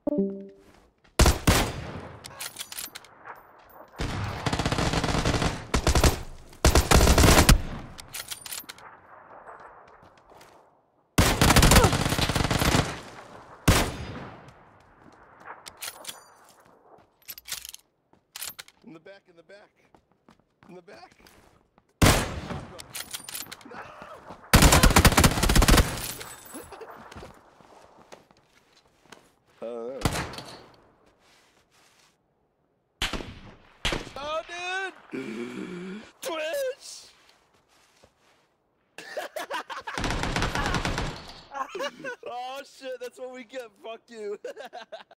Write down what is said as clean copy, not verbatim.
In the back, in the back. In the back. No! Oh, dude! Twitch! Oh, shit, that's what we get. Fuck you.